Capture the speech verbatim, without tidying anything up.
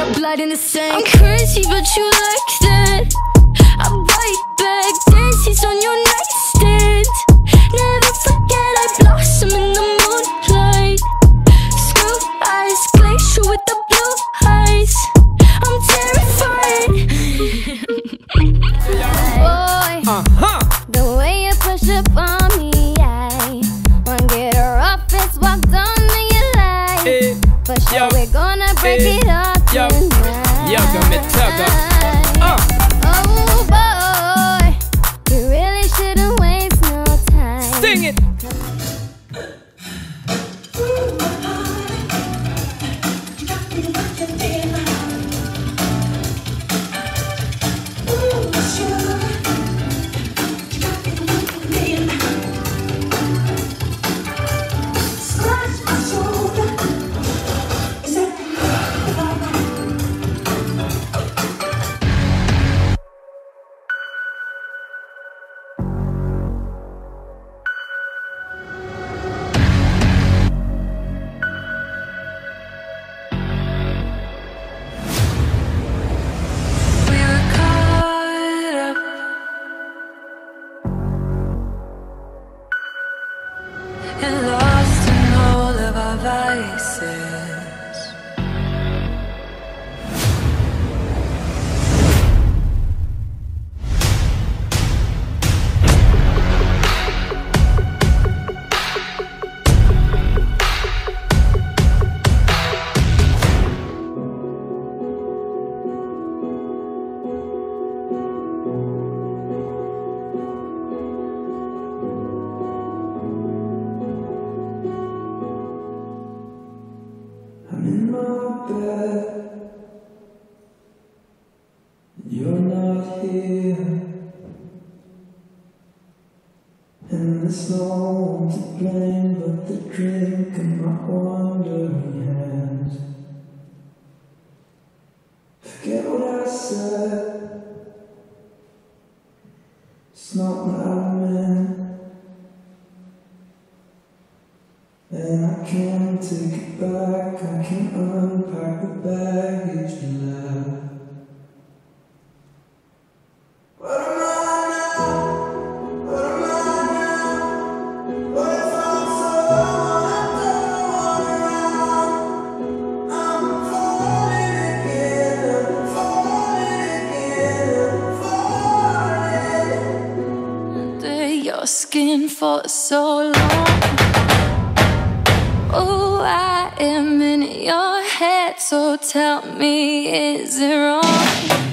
got blood in the sink. I'm crazy but you like that. I bite back, dances on your nightstand. Never forget I blossom in the moonlight. Screw eyes, glacier with the blue eyes. I'm terrified. Boy, uh-huh. The way you push up on me, I wanna get rough, it's what done me you like. Hey. For sure yo. We're gonna break hey. It up yo. Tonight. Yo, go me tugger. Uh. Oh boy, you really shouldn't waste no time. Sing it. And lost in all of our vices. I'm in my bed, you're not here, and there's no one to blame but the drink in my wandering hands. Forget what I said, it's not what I meant. And I can't take it back, I can't unpack the baggage we left. What am I now? What am I now? What if I'm someone I don't want around? I'm falling again, I'm falling again, I'm falling. Under your skin for so long. Oh, I am in your head, so tell me, is it wrong?